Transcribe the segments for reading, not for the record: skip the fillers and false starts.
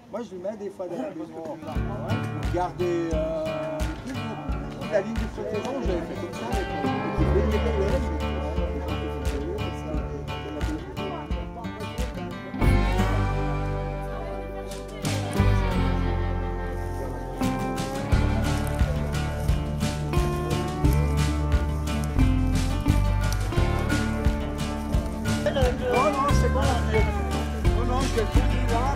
Moi, je lui mets des fois des plus pour garder la ligne de flottaison. J'avais fait comme ça avec les oh non, c'est bon. Oh non, je vais tout là.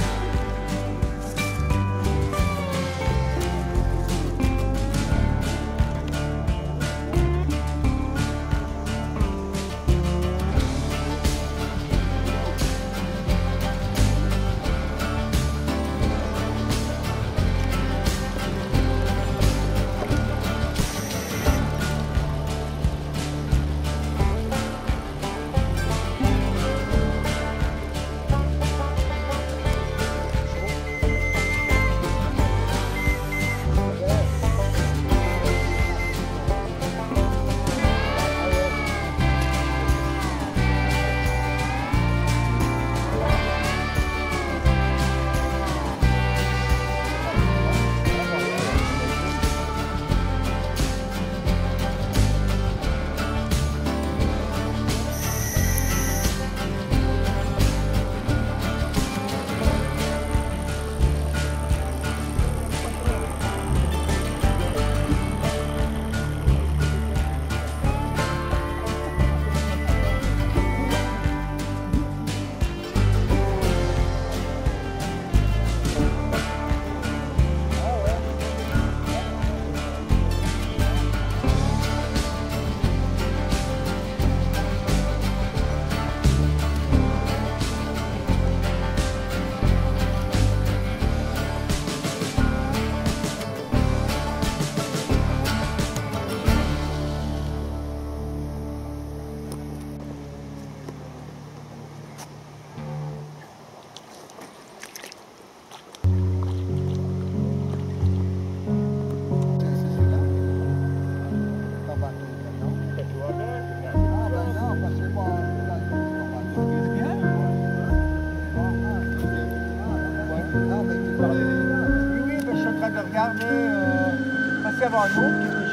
Passer avant un autre quelque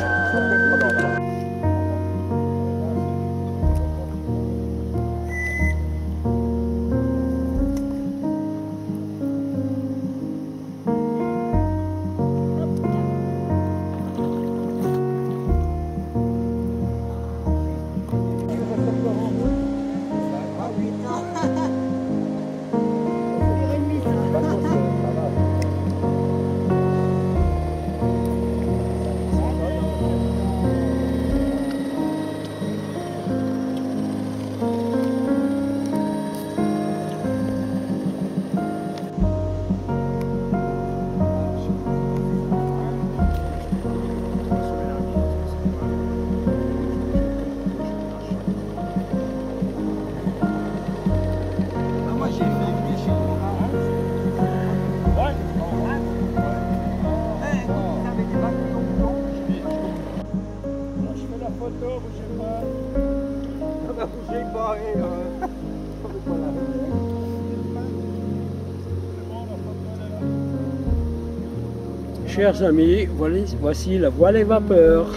chose. Chers amis, voici la voile et vapeur.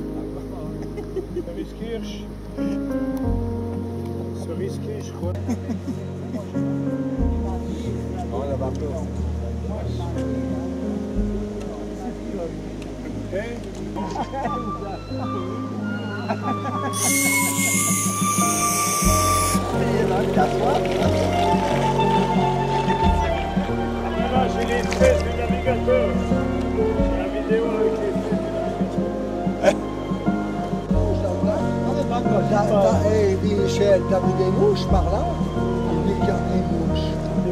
Là, j'ai les 13 du navigateur. La vidéo avec les 13 du navigateur. Hey, Michel, t'as vu des mouches par là? Il dit qu'il y a des mouches.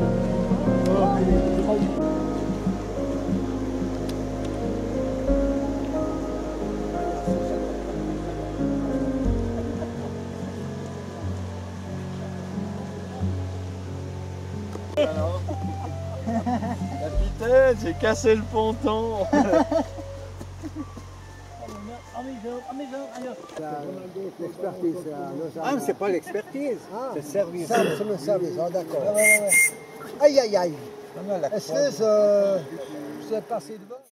Capitaine, j'ai cassé le ponton. L'expertise, ah, mais c'est pas l'expertise, c'est le service. C'est le service, ah, d'accord. Aïe, aïe, aïe. Pas mal, la Est-ce que je suis passé devant?